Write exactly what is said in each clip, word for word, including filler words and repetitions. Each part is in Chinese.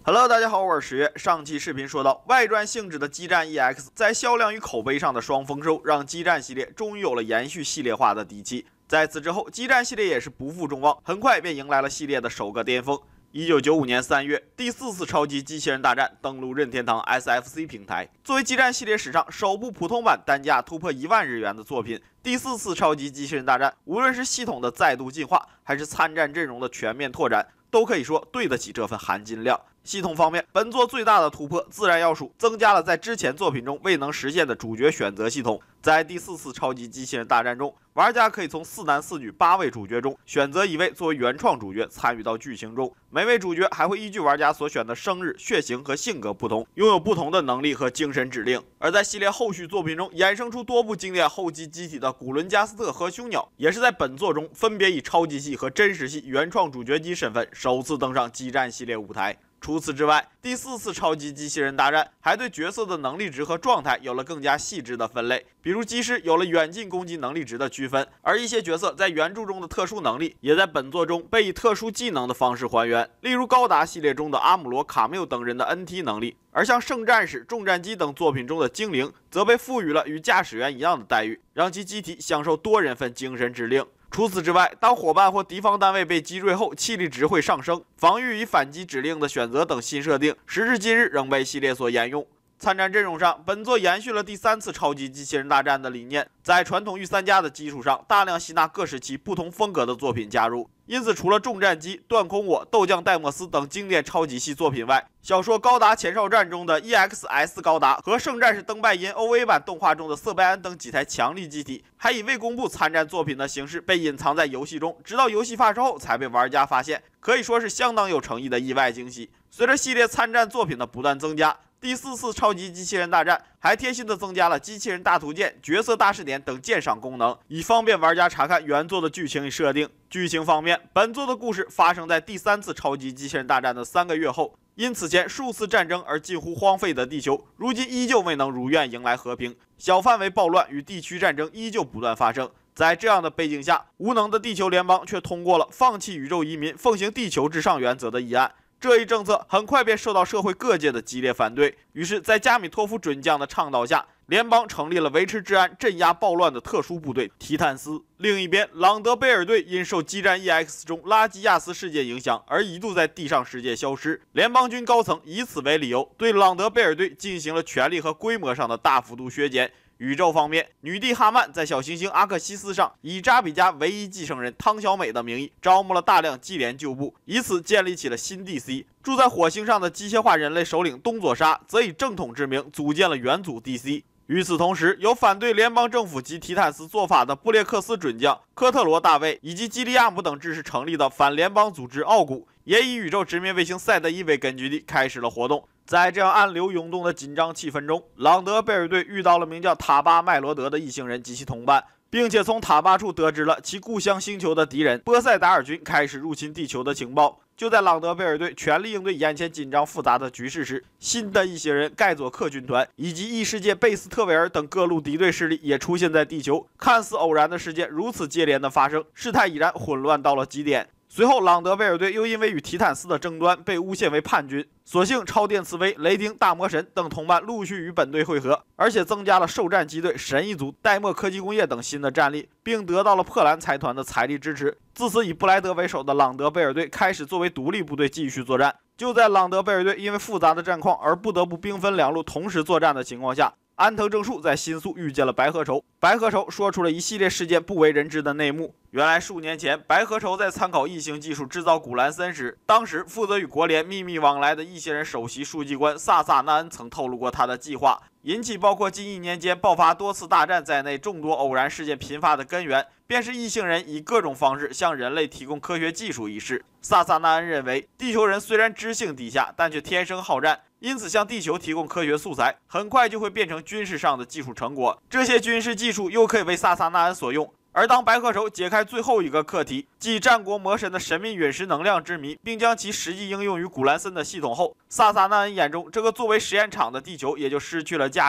Hello， 大家好，我是十月。上期视频说到，外传性质的激战 E X 在销量与口碑上的双丰收，让激战系列终于有了延续系列化的底气。在此之后，激战系列也是不负众望，很快便迎来了系列的首个巅峰。一九九五年三月，第四次超级机器人大战登陆任天堂 S F C 平台，作为激战系列史上首部普通版单价突破一万日元的作品，第四次超级机器人大战无论是系统的再度进化，还是参战阵容的全面拓展，都可以说对得起这份含金量。系统方面，本作最大的突破自然要数增加了在之前作品中未能实现的主角选择系统。在第四次超级机器人大战中，玩家可以从四男四女八位主角中选择一位作为原创主角参与到剧情中，每位主角还会依据玩家所选的生日、血型和性格不同，拥有不同的能力和精神指令。而在系列后续作品中衍生出多部经典后继机体的古伦加斯特和凶鸟，也是在本作中分别以超级系和真实系原创主角机身份首次登上激战系列舞台。除此之外，第四次超级机器人大战还对角色的能力值和状态有了更加细致的分类，比如机师有了远近攻击能力值的区分，而一些角色在原著中的特殊能力也在本作中被以特殊技能的方式还原，例如高达系列中的阿姆罗、卡缪等人的 N T 能力，而像圣战士、重战机等作品中的精灵则被赋予了与驾驶员一样的待遇，让其机体享受多人份精神指令。除此之外，当伙伴或敌方单位被击坠后，气力值会上升，防御与反击指令的选择等新设定，时至今日仍被系列所沿用。参战阵容上，本作延续了第三次超级机器人大战的理念，在传统御三家的基础上，大量吸纳各时期不同风格的作品加入。因此，除了重战机、断空我、斗将戴莫斯等经典超级系作品外，小说《高达前哨战》中的 E X S 高达和《圣战士登拜因》O V 版动画中的色拜安等几台强力机体，还以未公布参战作品的形式被隐藏在游戏中，直到游戏发售后才被玩家发现，可以说是相当有诚意的意外惊喜。随着系列参战作品的不断增加，第四次超级机器人大战还贴心的增加了机器人大图鉴、角色大视点等鉴赏功能，以方便玩家查看原作的剧情与设定。剧情方面，本作的故事发生在第三次超级机器人大战的三个月后，因此前数次战争而近乎荒废的地球，如今依旧未能如愿迎来和平，小范围暴乱与地区战争依旧不断发生。在这样的背景下，无能的地球联邦却通过了放弃宇宙移民、奉行地球至上原则的议案。这一政策很快便受到社会各界的激烈反对，于是，在加米托夫准将的倡导下，联邦成立了维持治安、镇压暴乱的特殊部队提坦斯。另一边，朗德贝尔队因受激战 E X 中拉基亚斯事件影响，而一度在地上世界消失。联邦军高层以此为理由，对朗德贝尔队进行了权力和规模上的大幅度削减。宇宙方面，女帝哈曼在小行星阿克西斯上以扎比加唯一继承人汤小美的名义招募了大量继连旧部，以此建立起了新 D C。 住在火星上的机械化人类首领东佐沙则以正统之名组建了元祖 D C。 与此同时，有反对联邦政府及提坦斯做法的布列克斯准将、科特罗大卫以及基利亚姆等志士成立的反联邦组织奥古，也以宇宙殖民卫星赛德伊为根据地开始了活动。在这样暗流涌动的紧张气氛中，朗德贝尔队遇到了名叫塔巴麦罗德的异星人及其同伴，并且从塔巴处得知了其故乡星球的敌人波塞达尔军开始入侵地球的情报。就在朗德贝尔队全力应对眼前紧张复杂的局势时，新的异星人盖佐克军团以及异世界贝斯特维尔等各路敌对势力也出现在地球。看似偶然的事件如此接连的发生，事态已然混乱到了极点。随后，朗德贝尔队又因为与提坦斯的争端被诬陷为叛军，所幸超电刺猬、雷霆、大魔神等同伴陆续与本队会合，而且增加了兽战机队、神一族、戴墨科技工业等新的战力，并得到了破兰财团的财力支持。自此，以布莱德为首的朗德贝尔队开始作为独立部队继续作战。就在朗德贝尔队因为复杂的战况而不得不兵分两路同时作战的情况下，安藤正树在新宿遇见了白河愁，白河愁说出了一系列事件不为人知的内幕。原来数年前，白河愁在参考异星技术制造古兰森时，当时负责与国联秘密往来的异星人首席书记官萨萨那恩曾透露过他的计划，引起包括近一年间爆发多次大战在内众多偶然事件频发的根源，便是异星人以各种方式向人类提供科学技术一事。萨萨那恩认为，地球人虽然知性低下，但却天生好战，因此向地球提供科学素材，很快就会变成军事上的技术成果。这些军事技术又可以为萨萨那恩所用。而当白鹤愁解开最后一个课题，即战国魔神的神秘陨石能量之谜，并将其实际应用于古兰森的系统后，萨萨那恩眼中这个作为实验场的地球也就失去了价值。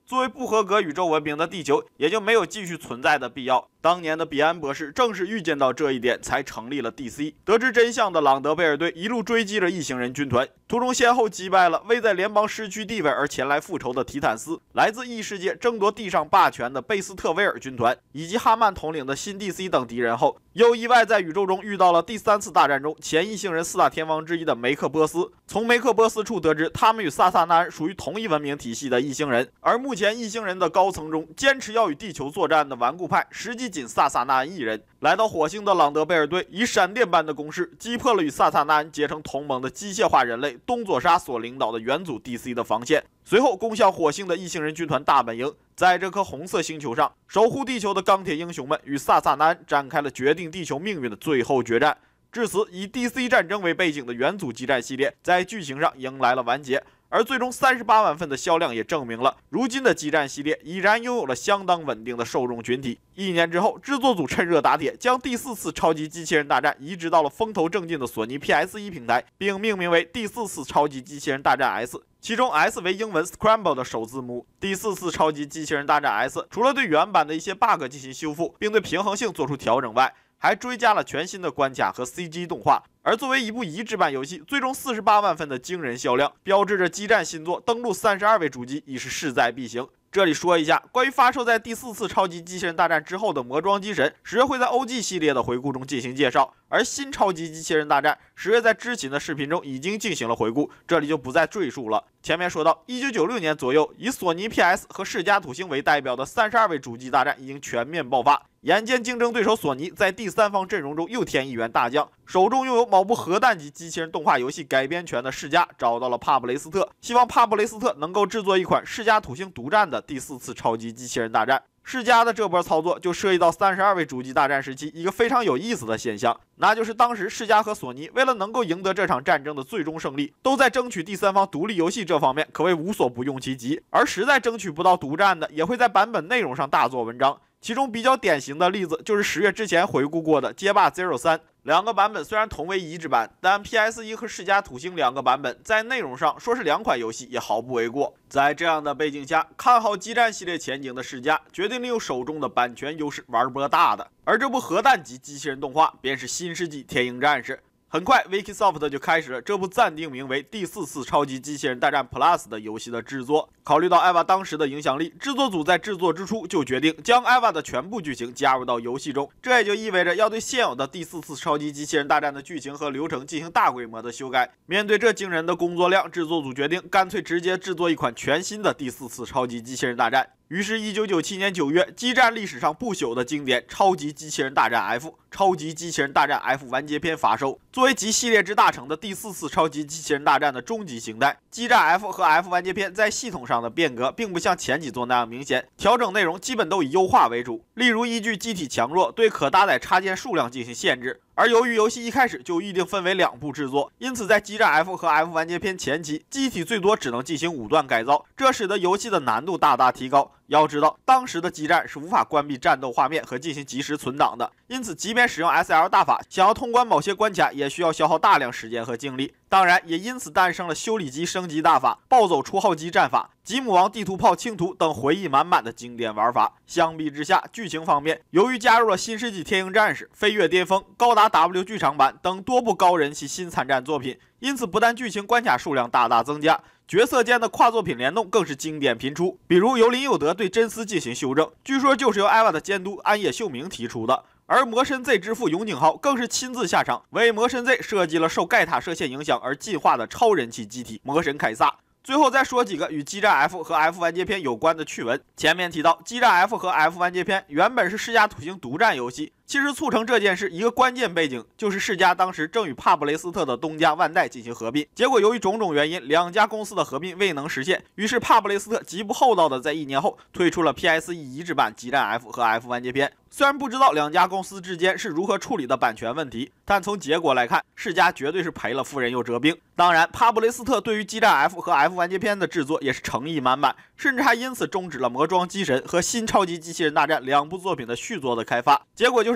作为不合格宇宙文明的地球也就没有继续存在的必要。当年的彼岸博士正是预见到这一点，才成立了 D C。得知真相的朗德贝尔队一路追击着异星人军团，途中先后击败了为在联邦失去地位而前来复仇的提坦斯，来自异世界争夺地上霸权的贝斯特维尔军团，以及哈曼统领的新 D C 等敌人后，又意外在宇宙中遇到了第三次大战中前异星人四大天王之一的梅克波斯。从梅克波斯处得知，他们与萨萨那安属于同一文明体系的异星人，而目前异星人的高层中坚持要与地球作战的顽固派，实际仅萨萨那安一人。来到火星的朗德贝尔队以闪电般的攻势击破了与萨萨那安结成同盟的机械化人类东佐沙所领导的元祖 D C 的防线，随后攻向火星的异星人军团大本营。在这颗红色星球上，守护地球的钢铁英雄们与萨萨那安展开了决定地球命运的最后决战。至此，以 D C 战争为背景的元祖激战系列在剧情上迎来了完结，而最终三十八万份的销量也证明了，如今的激战系列已然拥有了相当稳定的受众群体。一年之后，制作组趁热打铁，将第四次超级机器人大战移植到了风头正劲的索尼 P S 一 平台，并命名为第四次超级机器人大战 S。其中 S 为英文 Scramble 的首字母。第四次超级机器人大战 S 除了对原版的一些 bug 进行修复，并对平衡性做出调整外，还追加了全新的关卡和 C G 动画。而作为一部移植版游戏，最终四十八万份的惊人销量，标志着激战新作登陆三十二位主机已是势在必行。这里说一下，关于发售在第四次超级机器人大战之后的魔装机神，十月会在 O G 系列的回顾中进行介绍，而新超级机器人大战，十月在之前的视频中已经进行了回顾，这里就不再赘述了。前面说到，一九九六年左右，以索尼 P S 和世嘉土星为代表的三十二位主机大战已经全面爆发。眼见竞争对手索尼在第三方阵容中又添一员大将，手中拥有某部核弹级机器人动画游戏改编权的世嘉找到了帕布雷斯特，希望帕布雷斯特能够制作一款世嘉土星独占的第四次超级机器人大战。世嘉的这波操作就涉及到三十二位主机大战时期一个非常有意思的现象，那就是当时世嘉和索尼为了能够赢得这场战争的最终胜利，都在争取第三方独立游戏这方面可谓无所不用其极，而实在争取不到独占的，也会在版本内容上大做文章。其中比较典型的例子就是十月之前回顾过的街霸 Zero 三，两个版本虽然同为移植版，但 P S 一 和世嘉土星两个版本在内容上说是两款游戏也毫不为过。在这样的背景下，看好激战系列前景的世嘉决定利用手中的版权优势玩波大的，而这部核弹级机器人动画便是新世纪天鹰战士。很快 Wikisoft 就开始了这部暂定名为第四次超级机器人大战 Plus 的游戏的制作。考虑到 E V A 当时的影响力，制作组在制作之初就决定将 E V A 的全部剧情加入到游戏中，这也就意味着要对现有的第四次超级机器人大战的剧情和流程进行大规模的修改。面对这惊人的工作量，制作组决定干脆直接制作一款全新的第四次超级机器人大战。于是一九九七年九月，激战历史上不朽的经典《超级机器人大战 F》《超级机器人大战 F 完结篇》发售。作为集系列之大成的第四次超级机器人大战的终极形态，激战 F 和 F 完结篇在系统上的变革并不像前几作那样明显，调整内容基本都以优化为主，例如依据机体强弱对可搭载插件数量进行限制。而由于游戏一开始就预定分为两部制作，因此在激战 F 和 F 完结篇前期，机体最多只能进行五段改造，这使得游戏的难度大大提高。要知道，当时的激战是无法关闭战斗画面和进行即时存档的，因此即便使用 S L 大法，想要通关某些关卡也需要消耗大量时间和精力。当然，也因此诞生了修理机升级大法、暴走出号机战法、吉姆王地图炮清图等回忆满满的经典玩法。相比之下，剧情方面，由于加入了新世纪天鹰战士、飞跃巅峰、高达 W 剧场版等多部高人气新参战作品，因此不但剧情关卡数量大大增加，角色间的跨作品联动更是经典频出。比如由林有德对真丝进行修正，据说就是由 E V A 的监督安野秀明提出的。而魔神 Z 之父永井豪更是亲自下场，为魔神 Z 设计了受盖塔射线影响而进化的超人气机体魔神凯撒。最后再说几个与激战 F 和 F 完结篇有关的趣闻。前面提到，激战 F 和 F 完结篇原本是世嘉土星独占游戏，其实促成这件事一个关键背景就是世嘉当时正与帕布雷斯特的东家万代进行合并，结果由于种种原因，两家公司的合并未能实现，于是帕布雷斯特极不厚道的在一年后推出了 P S 一 移植版激战 F 和 F 完结篇。虽然不知道两家公司之间是如何处理的版权问题，但从结果来看，世嘉绝对是赔了夫人又折兵。当然，帕布雷斯特对于激战 F 和 F 完结篇的制作也是诚意满满，甚至还因此终止了魔装机神和新超级机器人大战两部作品的续作的开发。结果就是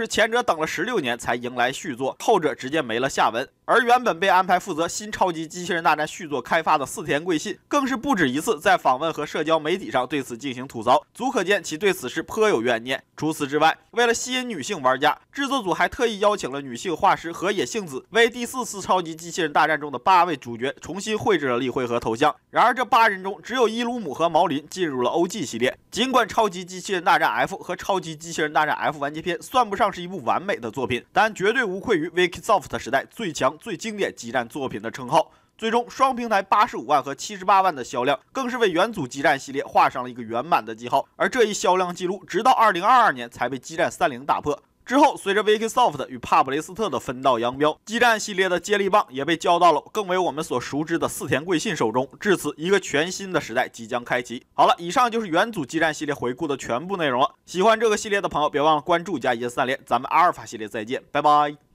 就是前者等了十六年才迎来续作，后者直接没了下文。而原本被安排负责新超级机器人大战续作开发的四田贵信，更是不止一次在访问和社交媒体上对此进行吐槽，足可见其对此事颇有怨念。除此之外，为了吸引女性玩家，制作组还特意邀请了女性画师河野幸子，为第四次超级机器人大战中的八位主角重新绘制了立绘和头像。然而这八人中，只有伊鲁姆和毛林进入了 O G 系列。尽管超级机器人大战 F 和超级机器人大战 F 完结篇算不上是一部完美的作品，但绝对无愧于 Wikisoft 时代最强最经典激战作品的称号。最终双平台八十五万和七十八万的销量，更是为元祖激战系列画上了一个圆满的记号。而这一销量记录，直到二零二二年才被激战三零打破。之后，随着 Wikisoft 与帕布雷斯特的分道扬镳，激战系列的接力棒也被交到了更为我们所熟知的四田贵信手中。至此，一个全新的时代即将开启。好了，以上就是元祖激战系列回顾的全部内容了。喜欢这个系列的朋友，别忘了关注加一键三连。咱们阿尔法系列再见，拜拜。